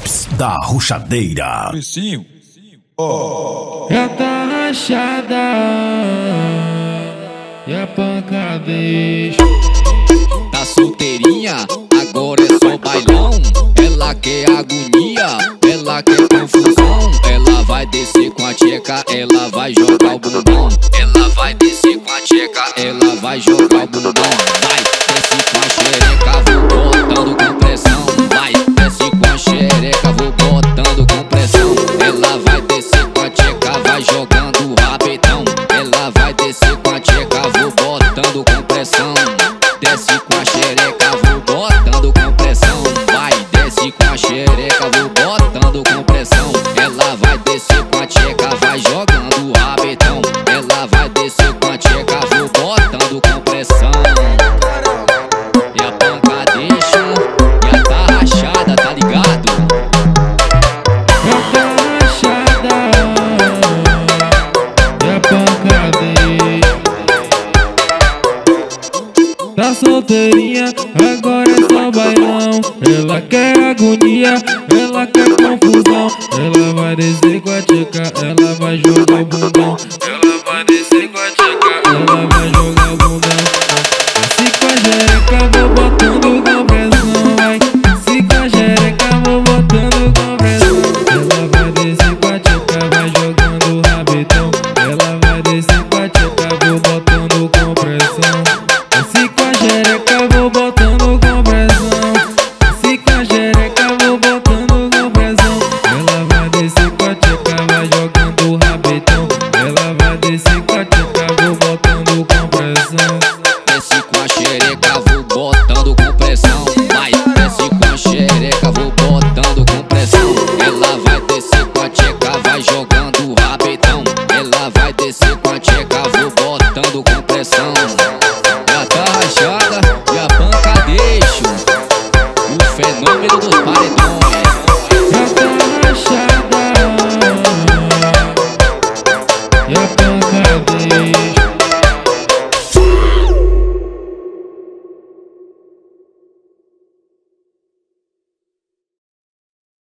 Drops da Ruchadeira. Precinho. Já tá rachada e a pancadez. Tá solteirinha, agora é só bailão. Ela quer agonia, ela quer confusão. Ela vai descer com a tcheca, ela vai jogar o bumbum. Ela vai descer com a tcheca, ela vai jogar o bumbum. Vai, desce com a xereca, vou botando com pressão. Vai, desce com a xereca, vou botando com pressão. Ela vai descer com a tcheca, vai jogando o rabetão. Ela vai descer com a tcheca, vou botando com pressão. Desce com a xereca, vou botando com pressão. Vai, desce com a xereca, vou botando com pressão. Ela vai descer com a tcheca, vai jogando o rabetão. Ela vai descer com a tcheca, vou botando com pressão. E a pancadinha já tá rachada, tá ligado? Já tá rachada e a pancadez. Tá solteirinha, agora é só bailão. Ela quer agonia, ela quer confusão. Ela vai descer com a tcheca, ela vai jogar o bundão. Ela